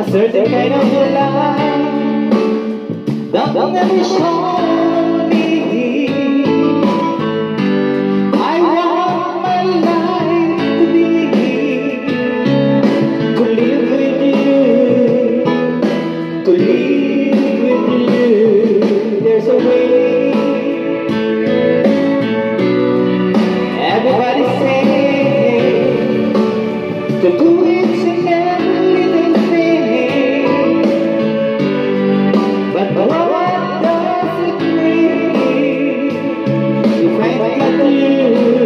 certain kind of life that never shown me. I want my life to live with you, to live with you. There's a way. Everybody say to do it in every little thing, but what does it mean if I got you?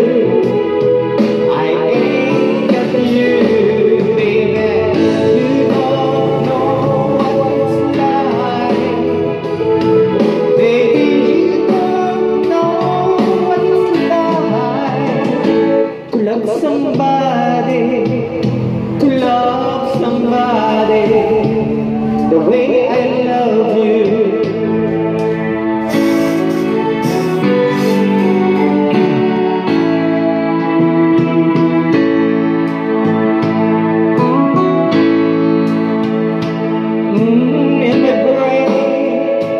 I ain't got you, baby. You don't know what it's like, baby. You don't know what it's like to love somebody, to love somebody the way I love you. In my brain,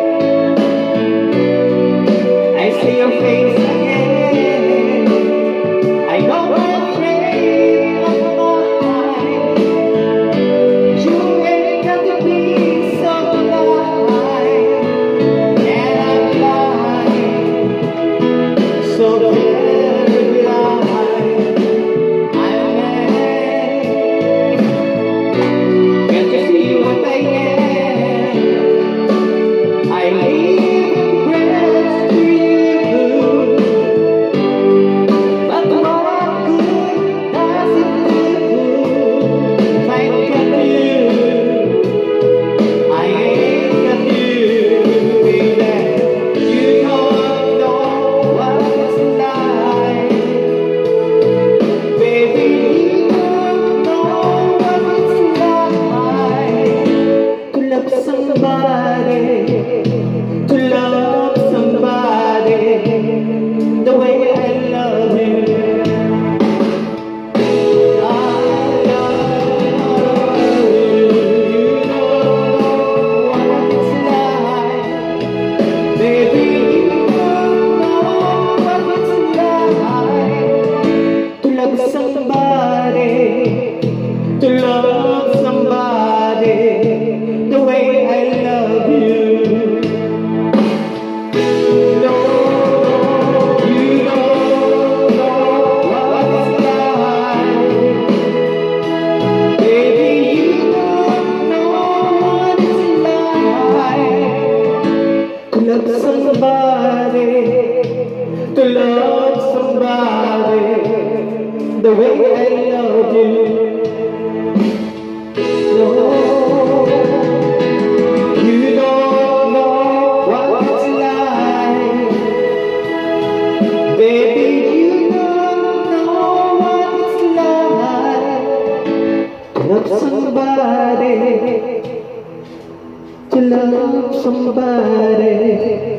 I see your face again. I know I'm afraid of mine. You ain't got to be so blind, and I'm blind, so very blind. I'm mad. Can't you see what I am? I live in breath to you, but what good does it do if I got you? I ain't got you, baby. You don't know what it's like, baby. You don't know what it's like to love somebody, to love somebody the way I love you. I love you. You don't know what it's like, baby. You don't know what it's like to love somebody, to love somebody the way I love you. No, you don't know what it's like, baby. You don't know what it's like to love somebody, to love somebody the way I love you. No, you don't know what it's like, baby. You don't know what it's like to love somebody, to love somebody